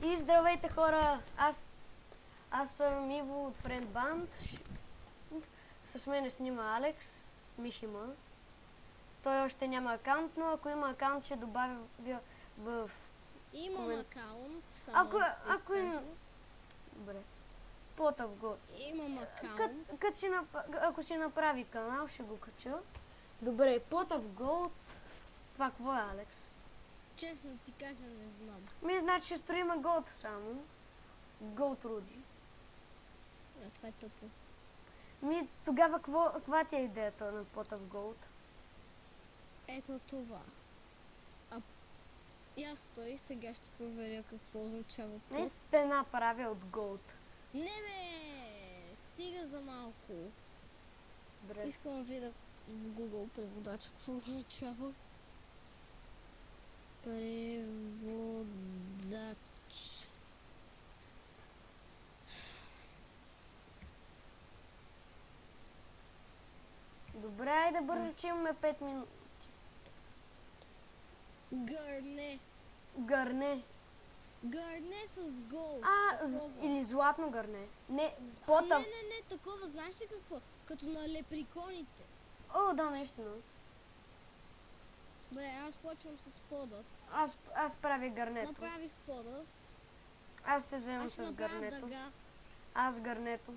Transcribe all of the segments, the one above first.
И здравейте хора, аз съм Иво от Friend Band. С мене снима Алекс, Михима. Той още няма акаунт, но ако има акаунт ще добавя в... Имам акаунт, само ако има... Добре. Потъв го. Имам акаунт. Ако си направи канал, ще го кача. Добре, Pot of Gold. Това какво е, Алекс? Честно ти кажа, не знам. Значи ще строим Gold само. Gold Руди. Това е тото. Тогава каква ти е идеята на Pot of Gold? Ето това. И аз стой, сега ще проверя какво означава това. Не стена правя от Gold. Не бе! Стига за малко. Добре. Искам да видя в Google преводач какво означава. Преводач. Добре, айде бързо, че имаме 5 минути. Гърне. Гърне. Гърне с гол. Или златно гърне. Не, Не, такова, знаеш ли какво? Като на леприконите. О, да, наистина. Добре, аз почвам с подът. Аз правя гърнето. Направих подът. Аз се вземам с гърнето. Дъга. Аз гърнето.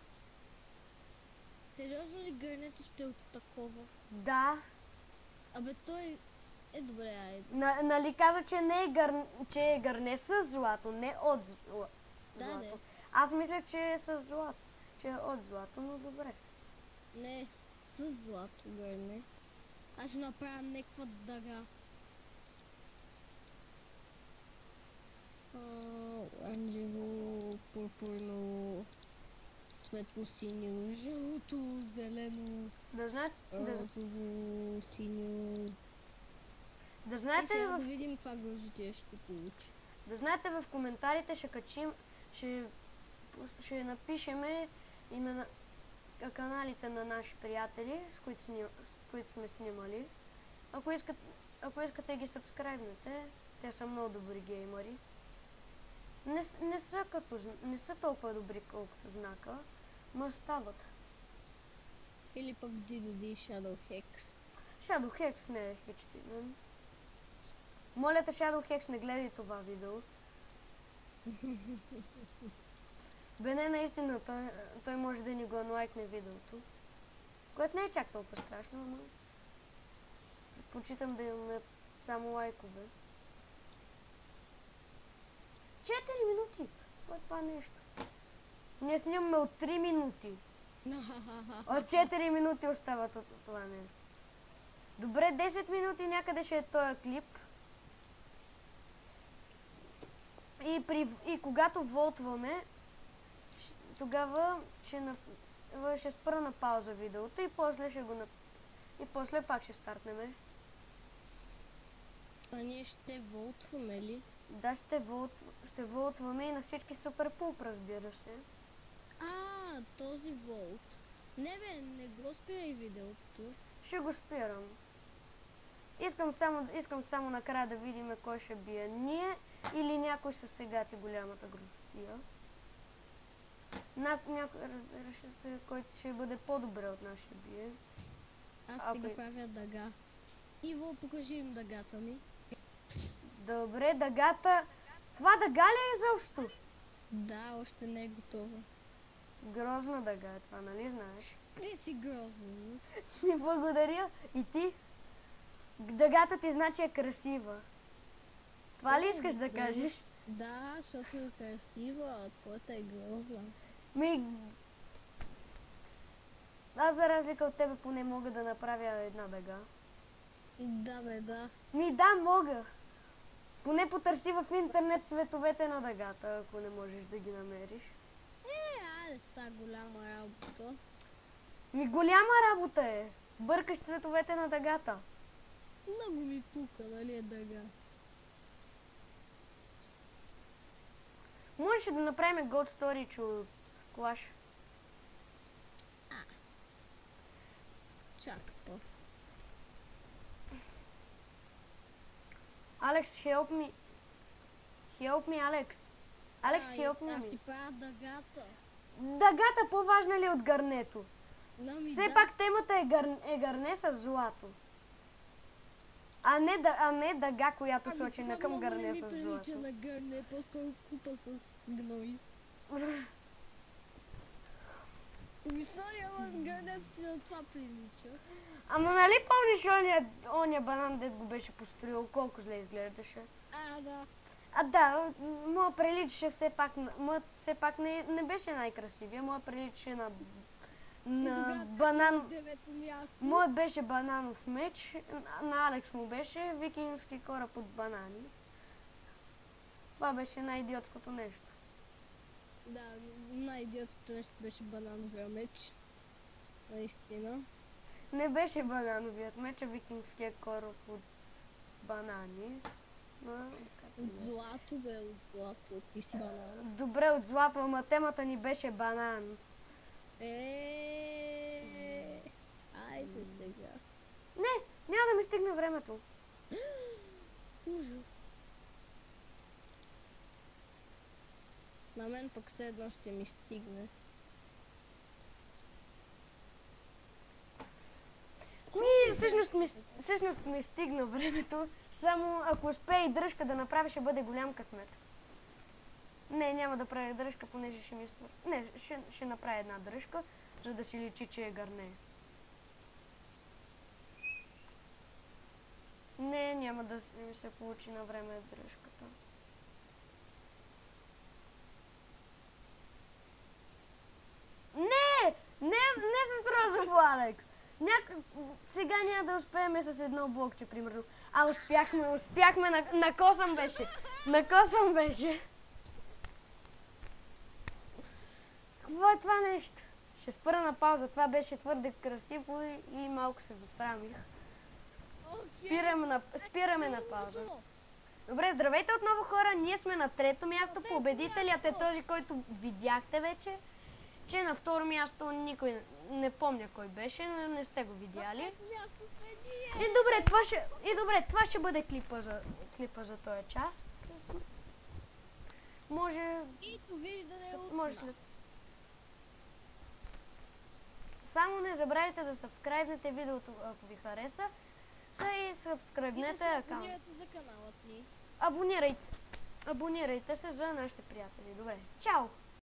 Сериозно ли гърнето ще е от такова? Да. Абе той... добре, айде. Нали каза, че не е гърне с злато, не от злато. Да. Аз мисля, че е с злато. Че е от злато, но добре. Не, с злато гърне. Аз ще направя някаква дъга. Оранжево, пурпурно, светло-синьо, жълто, зелено, розово, синьо. Да знаете, сега да видим каква грозотия ще се получи. Да знаете, в коментарите ще качим, ще напишеме имена каналите на наши приятели, с които сме снимали. Ако искате ги сабскрайбнете, те са много добри геймъри. Не са толкова добри, колкото Знака, но стават. Или пък Дидоди и Shadow Hex. Shadow Hex не е хич силен. Моля те, Shadow Hex, не гледай това видео. Бе, не, наистина, той може да ни го анлайкне видеото. Което не е чак толкова страшно, но... Предпочитам да имаме само лайкове. 4 минути! Кое е това нещо? Ние снимаме от 3 минути. От 4 минути остава това нещо. Добре, 10 минути някъде ще е този клип. И когато волтваме, тогава ще спра на пауза видеото и после пак ще стартнеме. А ние ще волтваме ли? Да, ще волтваме и на всички супер пулп, разбира се. Този волт. Не бе, не го спирай видеото. Ще го спирам. Искам само накрая да видим кой ще бие. Ние или някой със сегати голямата грозотия. Някой, реши се, който ще бъде по-добре от нас ще бие. Аз сега правя дъга. Иво, покажи им дъгата ми. Добре, дъгата... Това дъга ли е изобщо? Да, още не е готова. Грозна дъга е това, нали знаеш? Ти си грозен. Ми благодаря. И ти? Дъгата ти значи е красива. Това ли искаш да кажеш? Да, защото е красива, а твоята е грозна. Аз за разлика от тебе поне мога да направя една дъга. Да бе, да. Да, мога. Поне потърси в интернет цветовете на дъгата, ако не можеш да ги намериш. Айде са голяма работа. Голяма работа е. Бъркаш цветовете на дъгата. Много ми пука, нали е дъга. Можеш да направим God Storage от Clash. Чакай. Алекс, help Help me, Алекс. Алекс, help me. Аз си правя дъгата. Дъгата по-важна ли е от гърнето? Все Да. пак темата е гърне с злато. А не дъга, която сочи на към гърне с Това много не ми прилича злато. на гърне, по-скоро купа с гной. Мисля, гърне на това прилича. Ама нали помниш ония банан, дед го беше построил, колко зле изглеждаше? Да. А да, моя приличаше все пак не беше най-красивия, моя приличаше на банан. Девето място. Моя беше бананов меч, на Алекс му беше викингски кораб от банани. Това беше най-идиотското нещо. Да, най-идиотското нещо беше банановия меч. Наистина. Не беше банановият меч, а викингския кораб от банани. От злато, бе, от злато. Ти си банан. Добре, от злато, ама темата ни беше банан. Айде сега. Не, няма да ми стигне времето. Ужас. На мен пък все едно ще ми стигне. Всъщност ми стигна времето, само ако успее и дръжка да направи, ще бъде голям късмет. Не, няма да правя дръжка, понеже ще ми свър... Не, ще направя една дръжка, за да си личи, че е гърне. Не, няма да ми се получи на време дръжката. Не с розово, Алекс! Сега няма да успеем с едно блокче, примерно. А успяхме, на косъм беше. На косъм беше. Какво е това нещо? Ще спра на пауза, това беше твърде красиво и малко се засрамих. Спираме на пауза. Добре, здравейте отново, хора, ние сме на трето място, победителят е този, който видяхте вече. Че на второ място никой не помня кой беше, но не сте го видяли. И добре, това ще бъде клипа за този част. Може... И довиждане от нас. Само не забравяйте да сабскрайбнете видеото, ако ви хареса. И сабскрайбнете акаунт. Абонирайте за каналът ни. Абонирайте се за нашите приятели. Добре, чао!